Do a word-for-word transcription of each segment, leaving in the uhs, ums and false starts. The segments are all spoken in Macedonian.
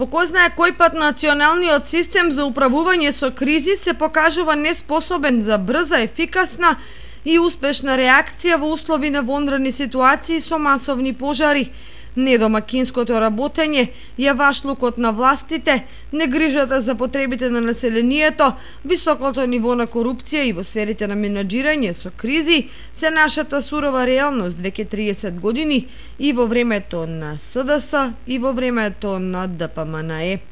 По кој знае кој пат националниот систем за управување со кризи се покажува неспособен за брза, ефикасна и успешна реакција во услови на вонредни ситуации со масовни пожари. Недомакинското работење, јавашлукот на властите, негрижата за потребите на населението, високото ниво на корупција и во сферите на менаџирање со кризи се нашата сурова реалност веќе триесет години и во времето на С Д С и во времето на Д П М Н Е.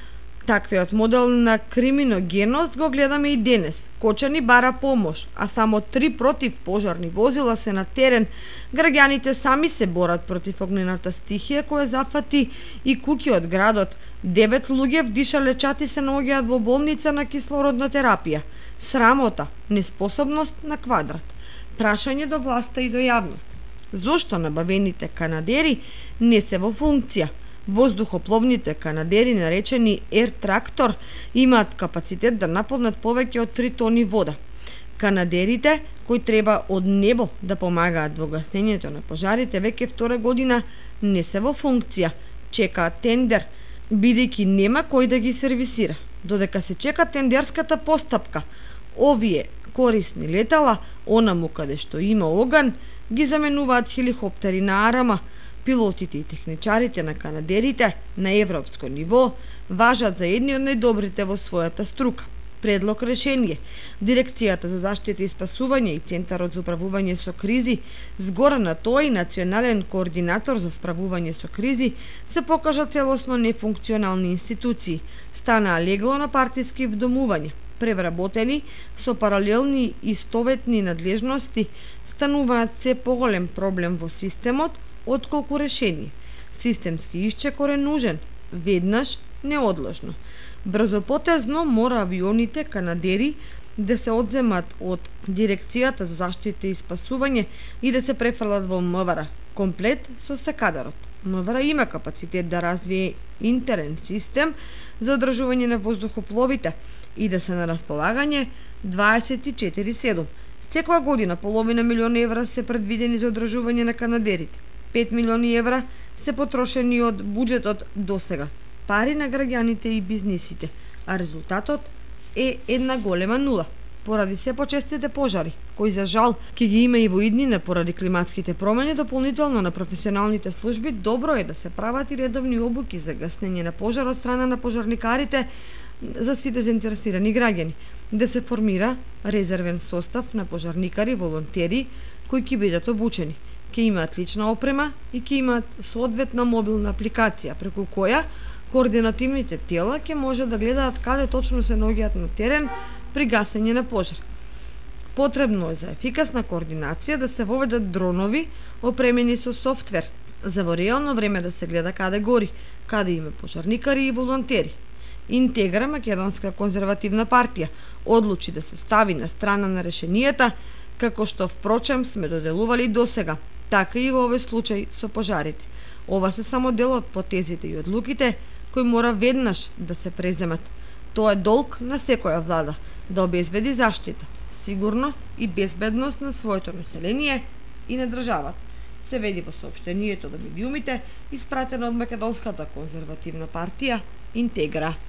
Таквиот модел на криминогеност го гледаме и денес. Кочани бара помош, а само три противпожарни возила се на терен. Граѓаните сами се борат против огнената стихија која зафати и куќи од градот. Девет луѓе вдиша лечати се наоѓаат во болница на кислородна терапија. Срамота, неспособност на квадрат. Прашање до власта и до јавност. Зошто набавените канадери не се во функција? Воздухопловните канадери, наречени Air Tractor, имаат капацитет да наполнат повеќе од три тони вода. Канадерите, кои треба од небо да помагаат во гаснењето на пожарите, веќе втора година не се во функција. Чекаат тендер, бидејќи нема кој да ги сервисира. Додека се чека тендерската постапка, овие корисни летала, онаму каде што има оган, ги заменуваат хеликоптери на арама. Пилотите и техничарите на канадерите на европско ниво важат за едни од најдобрите во својата струка. Предлог решение. Дирекцијата за заштита и спасување и Центарот за управување со кризи, згора на тоа и Национален координатор за справување со кризи, се покажа целосно нефункционални институции. Станаа легло на партиски вдомувања. Превработени со паралелни и истоветни надлежности, стануваат се поголем проблем во системот отколку решение. Системски исчекор е нужен, веднаш, неодложно. Брзопотезно мора авионите канадери да се одземат од Дирекцијата за заштита и спасување и да се префрлат во М В Р, комплет со сакадарот. М В Р има капацитет да развие интерен систем за одржување на воздухопловите и да се на располагање дваесет и четири седум. Секоја година половина милион евра се предвидени за одржување на канадерите. пет милиони евра се потрошени од буџетот досега, пари на граѓаните и бизнисите, а резултатот е една голема нула, поради се почестите пожари, кои за жал ќе ги има и во иднина поради климатските промени. Дополнително на професионалните служби добро е да се прават и редовни обуки за гаснење на пожар од страна на пожарникарите за сите заинтересирани граѓани, да се формира резервен состав на пожарникари, волонтери кои ќе бидат обучени, ќе имаат лична опрема и ќе имаат соодветна мобилна апликација преку која координативните тела ќе може да гледаат каде точно се наоѓаат на терен при гасење на пожар. Потребно е за ефикасна координација да се воведат дронови опремени со софтвер, за во реално време да се гледа каде гори, каде има пожарникари и волонтери. Интегра, македонска конзервативна партија, одлучи да се стави на страна на решенијата, како што впрочем сме доделували досега, така и во овој случај со пожарите. Ова се само дел од потезите и одлуките кои мора веднаш да се преземат. Тоа е долг на секоја влада да обезбеди заштита, сигурност и безбедност на своето население и на државата. Се веди во соопштението до медиумите, испратено од македонската конзервативна партија Интегра.